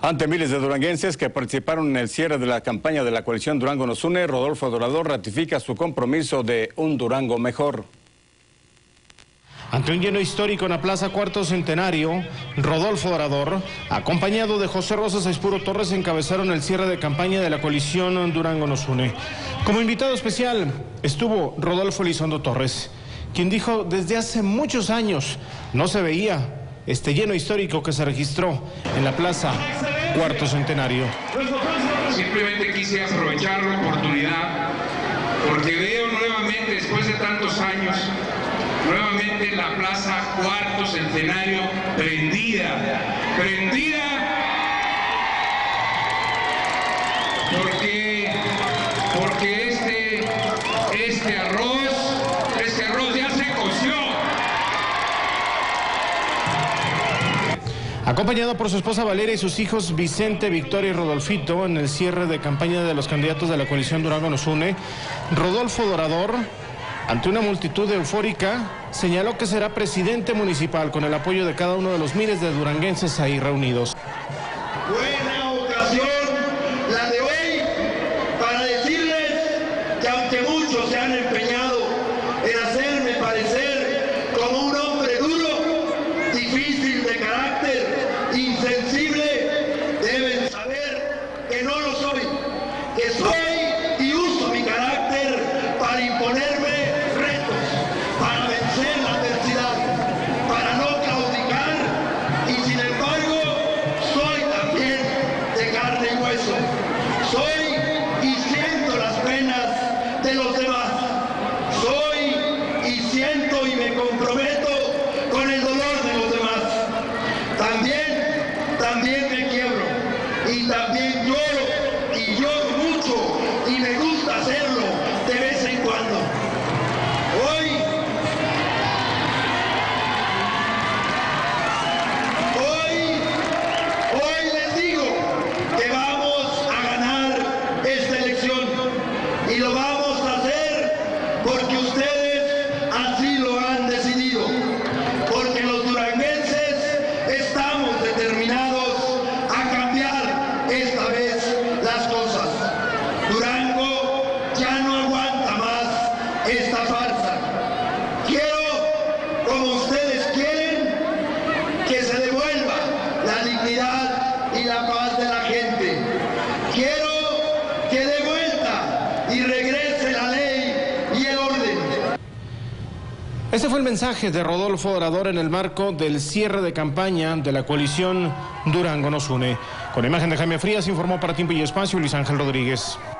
Ante miles de duranguenses que participaron en el cierre de la campaña de la coalición Durango nos une, Rodolfo Dorador ratifica su compromiso de un Durango mejor. Ante un lleno histórico en la Plaza Cuarto Centenario, Rodolfo Dorador, acompañado de José Rosas Aispuro Torres, encabezaron el cierre de campaña de la coalición Durango nos une. Como invitado especial estuvo Rodolfo Elizondo Torres, quien dijo desde hace muchos años no se veía este lleno histórico que se registró en la Plaza Cuarto Centenario. Simplemente quise aprovechar la oportunidad porque veo nuevamente, después de tantos años, nuevamente la Plaza Cuarto Centenario prendida, porque este arroz ya se coció. Acompañado por su esposa Valeria y sus hijos Vicente, Victoria y Rodolfito en el cierre de campaña de los candidatos de la coalición Durango nos une, Rodolfo Dorador, ante una multitud eufórica, señaló que será presidente municipal con el apoyo de cada uno de los miles de duranguenses ahí reunidos. Buena ocasión la de hoy para decirles que aunque muchos se han empeñado en hacerme parecer como un hombre duro, difícil de carácter, insensible, deben saber que no lo soy, que soy y uso mi carácter para imponerme retos, para vencer la adversidad, para no claudicar y sin embargo soy también de carne y hueso. Soy y siento las penas de los demás. Soy y siento y me comprometo con el dolor de los demás. También me quiebro y también lloro y lloro mucho y me gusta hacerlo de vez en cuando. Hoy les digo que vamos a ganar esta elección y lo vamos a hacer porque ustedes así lo han decidido, porque los duranguenses estamos determinados a cambiar esta vez las cosas. Durango ya no aguanta más esta farsa. Quiero, como ustedes quieren, que se devuelva la dignidad y la paz de la gente. Quiero que de vuelta y regrese la ley y el orden. Este fue el mensaje de Rodolfo Dorador en el marco del cierre de campaña de la coalición Durango nos une. Con imagen de Jaime Frías, informó para Tiempo y Espacio Luis Ángel Rodríguez.